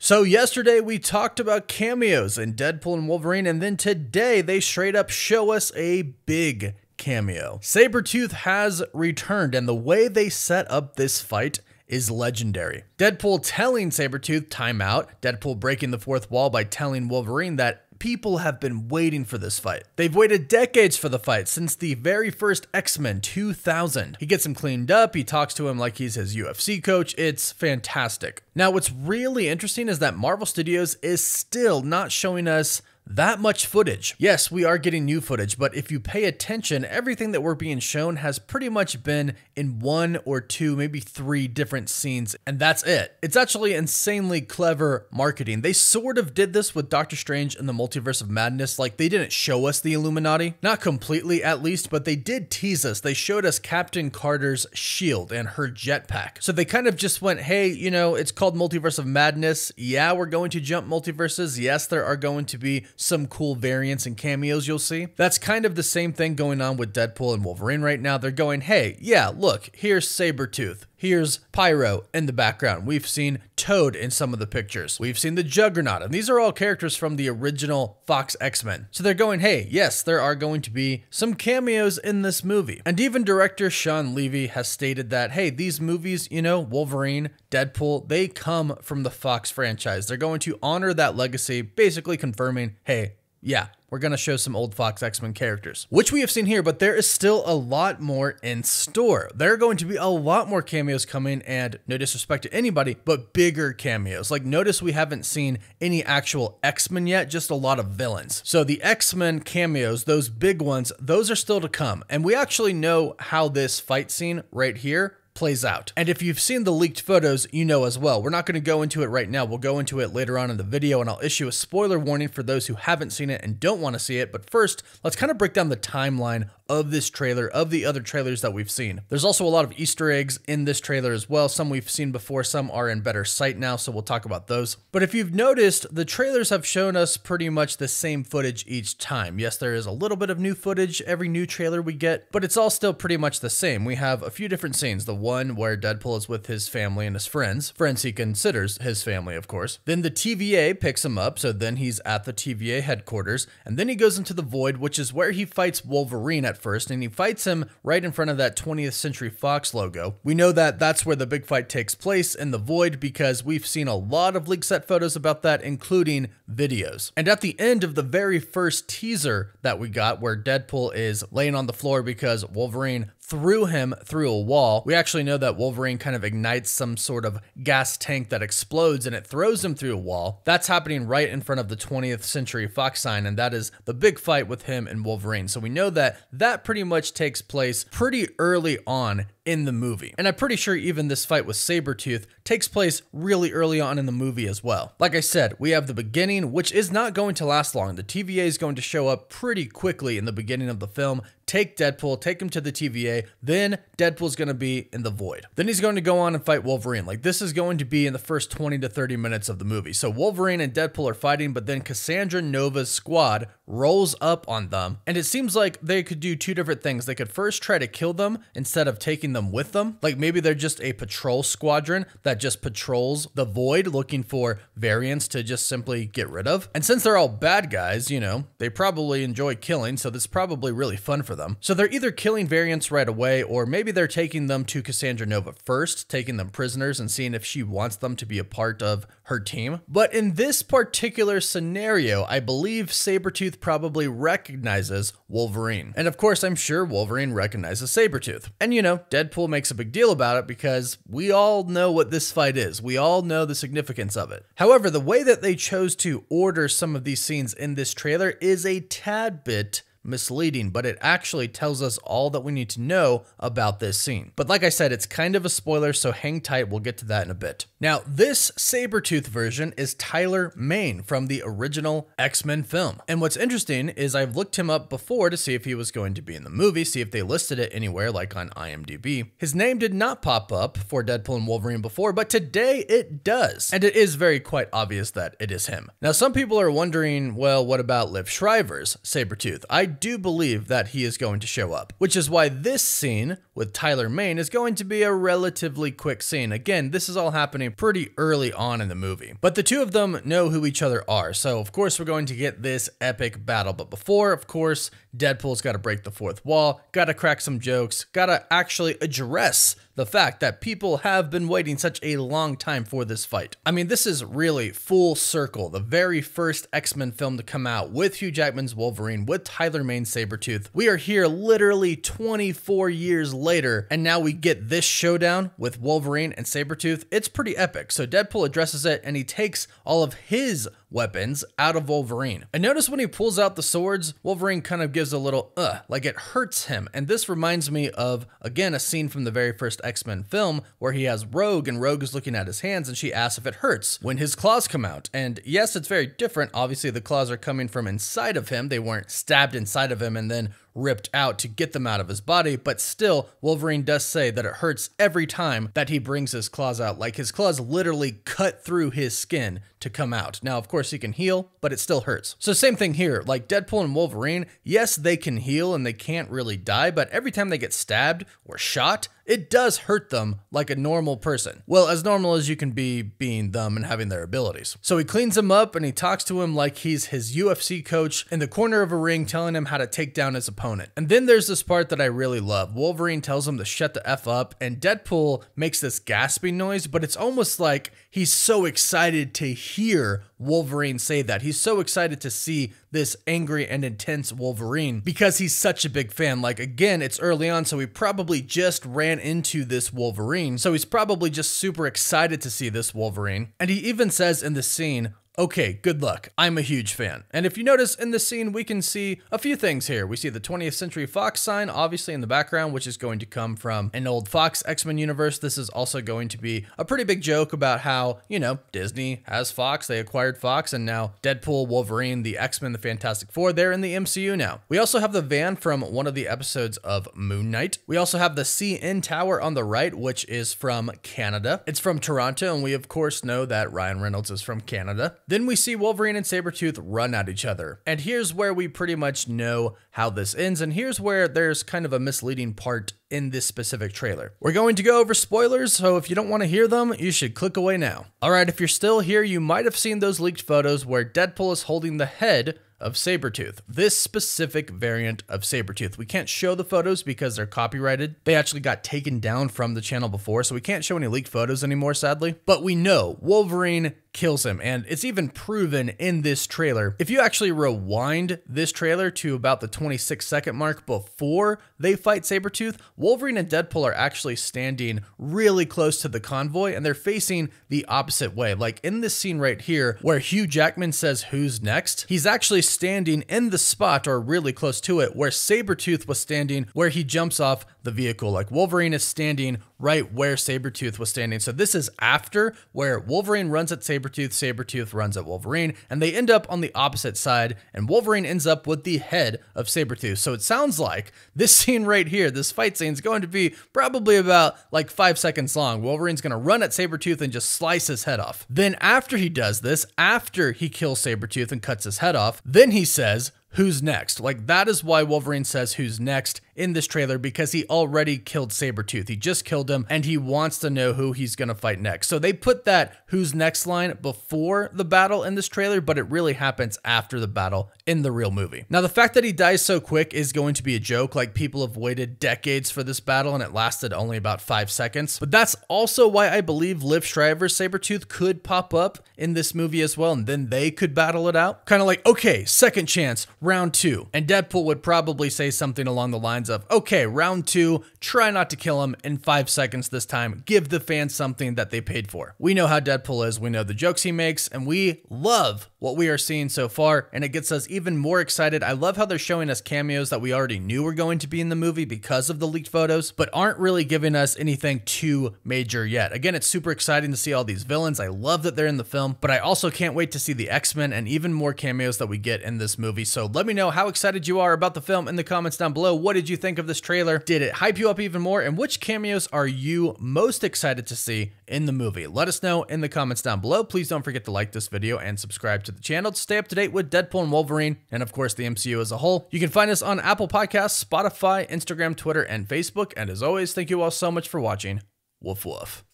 So yesterday we talked about cameos in Deadpool and Wolverine, and then today they straight up show us a big cameo. Sabretooth has returned, and the way they set up this fight is legendary. Deadpool telling Sabretooth time out, Deadpool breaking the fourth wall by telling Wolverine that people have been waiting for this fight. They've waited decades for the fight, since the very first X-Men 2000. He gets him cleaned up, he talks to him like he's his UFC coach. It's fantastic. Now, what's really interesting is that Marvel Studios is still not showing us that much footage. Yes, we are getting new footage, but if you pay attention, everything that we're being shown has pretty much been in 1 or 2, maybe 3 different scenes, and that's it. It's actually insanely clever marketing. They sort of did this with Doctor Strange in the Multiverse of Madness. Like, they didn't show us the Illuminati, not completely at least, but they did tease us. They showed us Captain Carter's shield and her jetpack. So they kind of just went, hey, you know, it's called Multiverse of Madness. Yeah, we're going to jump multiverses. Yes, there are going to be some cool variants and cameos you'll see. That's kind of the same thing going on with Deadpool and Wolverine right now. They're going, hey, yeah, look, here's Sabretooth. Here's Pyro in the background. We've seen Toad in some of the pictures. We've seen the Juggernaut, and these are all characters from the original Fox X-Men. So they're going, hey, yes, there are going to be some cameos in this movie. And even director Sean Levy has stated that, hey, these movies, you know, Wolverine, Deadpool, they come from the Fox franchise. They're going to honor that legacy, basically confirming, hey, yeah, we're going to show some old Fox X-Men characters, which we have seen here, but there is still a lot more in store. There are going to be a lot more cameos coming, and no disrespect to anybody, but bigger cameos. Like, notice we haven't seen any actual X-Men yet, just a lot of villains. So the X-Men cameos, those big ones, those are still to come. And we actually know how this fight scene right here plays out. And if you've seen the leaked photos, you know as well. We're not going to go into it right now. We'll go into it later on in the video, and I'll issue a spoiler warning for those who haven't seen it and don't want to see it. But first, let's kind of break down the timeline of this trailer, of the other trailers that we've seen. There's also a lot of Easter eggs in this trailer as well. Some we've seen before, some are in better sight now, so we'll talk about those. But if you've noticed, the trailers have shown us pretty much the same footage each time. Yes, there is a little bit of new footage every new trailer we get, but it's all still pretty much the same. We have a few different scenes. The one where Deadpool is with his family and his friends he considers his family, of course. Then the TVA picks him up, so then he's at the TVA headquarters, and then he goes into the Void, which is where he fights Wolverine at first, and he fights him right in front of that 20th Century Fox logo. We know that that's where the big fight takes place, in the Void, because we've seen a lot of leaked set photos about that, including videos. And at the end of the very first teaser that we got, where Deadpool is laying on the floor because Wolverine threw him through a wall, we actually know that Wolverine kind of ignites some sort of gas tank that explodes and it throws him through a wall. That's happening right in front of the 20th Century Fox sign, and that is the big fight with him and Wolverine. So we know that that pretty much takes place pretty early on in the movie. And I'm pretty sure even this fight with Sabretooth takes place really early on in the movie as well. Like I said, we have the beginning, which is not going to last long. The TVA is going to show up pretty quickly in the beginning of the film, take Deadpool, take him to the TVA, then Deadpool's going to be in the Void. Then he's going to go on and fight Wolverine. Like, this is going to be in the first 20 to 30 minutes of the movie. So Wolverine and Deadpool are fighting, but then Cassandra Nova's squad rolls up on them, and it seems like they could do 2 different things. They could first try to kill them instead of taking them with them. Like, maybe they're just a patrol squadron that just patrols the Void looking for variants to just simply get rid of. And since they're all bad guys, you know, they probably enjoy killing, so this is probably really fun for them. So they're either killing variants right away, or maybe they're taking them to Cassandra Nova first, taking them prisoners and seeing if she wants them to be a part of her team. But in this particular scenario, I believe Sabretooth probably recognizes Wolverine. And of course, I'm sure Wolverine recognizes Sabretooth. And you know, Deadpool makes a big deal about it because we all know what this fight is. We all know the significance of it. However, the way that they chose to order some of these scenes in this trailer is a tad bit misleading, but it actually tells us all that we need to know about this scene. But like I said, it's kind of a spoiler, so hang tight, we'll get to that in a bit. Now, this Sabretooth version is Tyler Mane from the original X-Men film. And what's interesting is I've looked him up before to see if he was going to be in the movie, see if they listed it anywhere, like on IMDb. His name did not pop up for Deadpool and Wolverine before, but today it does. And it is very quite obvious that it is him. Now, some people are wondering, well, what about Liv Schreiber's Sabretooth? I do believe that he is going to show up, which is why this scene with Tyler Mane is going to be a relatively quick scene. Again, this is all happening pretty early on in the movie, but the two of them know who each other are. So of course we're going to get this epic battle. But before, of course, Deadpool's got to break the fourth wall, got to crack some jokes, got to actually address the fact that people have been waiting such a long time for this fight. I mean, this is really full circle. The very first X-Men film to come out with Hugh Jackman's Wolverine, with Tyler Mane's Sabretooth. We are here literally 24 years later, and now we get this showdown with Wolverine and Sabretooth. It's pretty epic. So Deadpool addresses it, and he takes all of his weapons out of Wolverine. And notice when he pulls out the swords, Wolverine kind of gives a little like it hurts him. And this reminds me of, again, a scene from the very first X-Men film where he has Rogue, and Rogue is looking at his hands and she asks if it hurts when his claws come out. And yes, it's very different. Obviously the claws are coming from inside of him. They weren't stabbed inside of him and then ripped out to get them out of his body, but still Wolverine does say that it hurts every time that he brings his claws out. Like his claws literally cut through his skin to come out. Now, of course he can heal, but it still hurts. So same thing here, like Deadpool and Wolverine, yes, they can heal and they can't really die, but every time they get stabbed or shot, it does hurt them like a normal person. Well, as normal as you can be being them and having their abilities. So he cleans him up and he talks to him like he's his UFC coach in the corner of a ring, telling him how to take down his opponent. And then there's this part that I really love. Wolverine tells him to shut the F up, and Deadpool makes this gasping noise, but it's almost like he's so excited to hear Wolverine say that. He's so excited to see this angry and intense Wolverine because he's such a big fan. Like, again, it's early on, so he probably just ran into this Wolverine. So he's probably just super excited to see this Wolverine. And he even says in the scene, "Okay, good luck. I'm a huge fan." And if you notice in this scene, we can see a few things here. We see the 20th Century Fox sign, obviously in the background, which is going to come from an old Fox X-Men universe. This is also going to be a pretty big joke about how, you know, Disney has Fox, they acquired Fox, and now Deadpool, Wolverine, the X-Men, the Fantastic Four, they're in the MCU now. We also have the van from one of the episodes of Moon Knight. We also have the CN Tower on the right, which is from Canada. It's from Toronto, and we of course know that Ryan Reynolds is from Canada. Then we see Wolverine and Sabretooth run at each other. And here's where we pretty much know how this ends, and here's where there's kind of a misleading part in this specific trailer. We're going to go over spoilers, so if you don't want to hear them, you should click away now. Alright, if you're still here, you might have seen those leaked photos where Deadpool is holding the head of Sabretooth, this specific variant of Sabretooth. We can't show the photos because they're copyrighted. They actually got taken down from the channel before, so we can't show any leaked photos anymore, sadly. But we know Wolverine kills him, and it's even proven in this trailer. If you actually rewind this trailer to about the 26-second mark before they fight Sabretooth, Wolverine and Deadpool are actually standing really close to the convoy, and they're facing the opposite way. Like in this scene right here, where Hugh Jackman says, "Who's next?" he's actually standing in the spot or really close to it where Sabretooth was standing, where he jumps off the vehicle. Like Wolverine is standing right where Sabretooth was standing. So this is after where Wolverine runs at Sabretooth, Sabretooth runs at Wolverine, and they end up on the opposite side, and Wolverine ends up with the head of Sabretooth. So it sounds like this scene right here, this fight scene, is going to be probably about like 5 seconds long. Wolverine's going to run at Sabretooth and just slice his head off. Then after he does this, after he kills Sabretooth and cuts his head off, then he says, "Who's next?" Like that is why Wolverine says "who's next" in this trailer, because he already killed Sabretooth. He just killed him and he wants to know who he's gonna fight next. So they put that "who's next" line before the battle in this trailer, but it really happens after the battle in the real movie. Now the fact that he dies so quick is going to be a joke. Like people have waited decades for this battle and it lasted only about 5 seconds. But that's also why I believe Liv Schreiber's Sabretooth could pop up in this movie as well, and then they could battle it out. Kind of like, okay, second chance, round 2. And Deadpool would probably say something along the lines of, okay, round 2, try not to kill him in 5 seconds this time. Give the fans something that they paid for. We know how Deadpool is. We know the jokes he makes, and we love what we are seeing so far, and it gets us even more excited. I love how they're showing us cameos that we already knew were going to be in the movie because of the leaked photos, but aren't really giving us anything too major yet. Again, it's super exciting to see all these villains. I love that they're in the film, but I also can't wait to see the X-Men and even more cameos that we get in this movie. So let me know how excited you are about the film in the comments down below. What did you think of this trailer? Did it hype you up even more? And which cameos are you most excited to see in the movie? Let us know in the comments down below. Please don't forget to like this video and subscribe to the channel to stay up to date with Deadpool and Wolverine, and of course the MCU as a whole. You can find us on Apple Podcasts, Spotify, Instagram, Twitter, and Facebook. And as always, thank you all so much for watching. Woof woof.